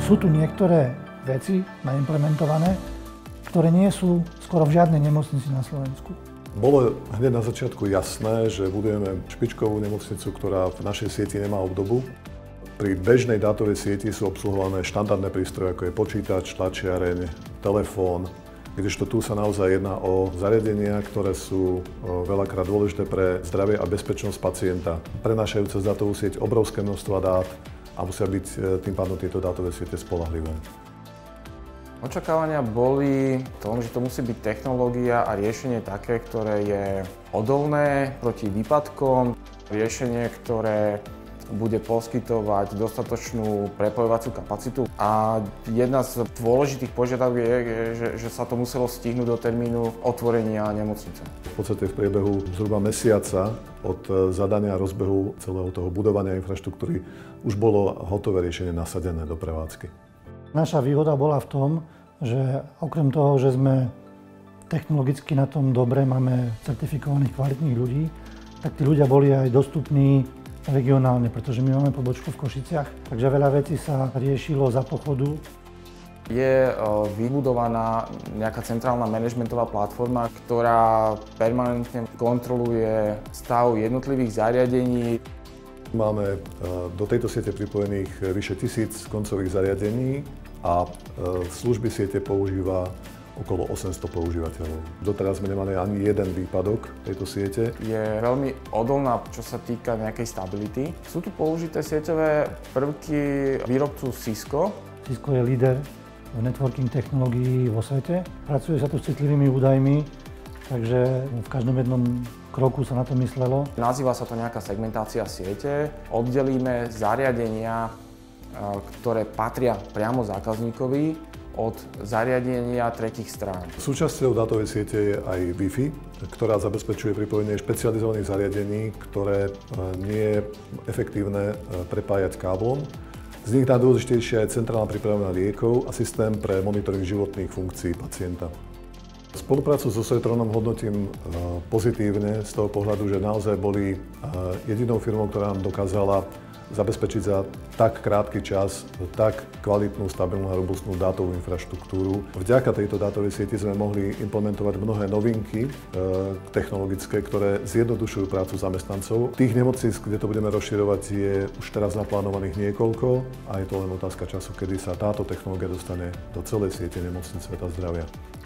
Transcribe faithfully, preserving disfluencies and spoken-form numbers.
sú tu niektoré veci naimplementované, ktoré nie sú skoro v žiadnej nemocnici na Slovensku. Bolo hneď na začiatku jasné, že budujeme špičkovú nemocnicu, ktorá v našej sieti nemá obdobu. Pri bežnej dátovej sieti sú obsluhované štandardné prístroje, ako je počítač, tlačiareň, telefón, kdežto tu sa naozaj jedná o zariadenia, ktoré sú veľakrát dôležité pre zdravie a bezpečnosť pacienta, prenášajúce z dátovú sieť obrovské množstva dát a musia byť tým pádom tieto dátové siete spoľahlivé. Očakávania boli v tom, že to musí byť technológia a riešenie také, ktoré je odolné proti výpadkom, riešenie, ktoré bude poskytovať dostatočnú prepojovaciu kapacitu. A jedna z dôležitých požiadaviek je, je že, že sa to muselo stihnúť do termínu otvorenia nemocnice. V podstate v priebehu zhruba mesiaca od zadania a rozbehu celého toho budovania infraštruktúry už bolo hotové riešenie nasadené do prevádzky. Naša výhoda bola v tom, že okrem toho, že sme technologicky na tom dobre, máme certifikovaných kvalitných ľudí, tak tí ľudia boli aj dostupní regionálne, pretože my máme pobočku v Košiciach, takže veľa vecí sa riešilo za pochodu. Je vybudovaná nejaká centrálna manažmentová platforma, ktorá permanentne kontroluje stav jednotlivých zariadení. Máme do tejto siete pripojených vyše tisíc koncových zariadení a služby siete používa okolo osemsto používateľov. Doteraz sme nemali ani jeden výpadok tejto siete. Je veľmi odolná, čo sa týka nejakej stability. Sú tu použité sieťové prvky výrobcu Cisco. Cisco je líder v networking technológií vo svete. Pracuje sa tu s citlivými údajmi, takže v každom jednom kroku sa na to myslelo. Nazýva sa to nejaká segmentácia siete. Oddelíme zariadenia, ktoré patria priamo zákazníkovi, od zariadenia tretích strán. Súčasťou dátovej siete je aj Wi-Fi, ktorá zabezpečuje pripojenie špecializovaných zariadení, ktoré nie je efektívne prepájať káblom. Z nich najdôležitejšia je centrálna príprava liekov a systém pre monitoring životných funkcií pacienta. Spoluprácu so Soitronom hodnotím pozitívne z toho pohľadu, že naozaj boli jedinou firmou, ktorá nám dokázala zabezpečiť za tak krátky čas tak kvalitnú, stabilnú a robustnú dátovú infraštruktúru. Vďaka tejto dátovej sieti sme mohli implementovať mnohé novinky e, technologické, ktoré zjednodušujú prácu zamestnancov. Tých nemocníc, kde to budeme rozširovať, je už teraz naplánovaných niekoľko a je to len otázka času, kedy sa táto technológia dostane do celej siete nemocníc sveta zdravia.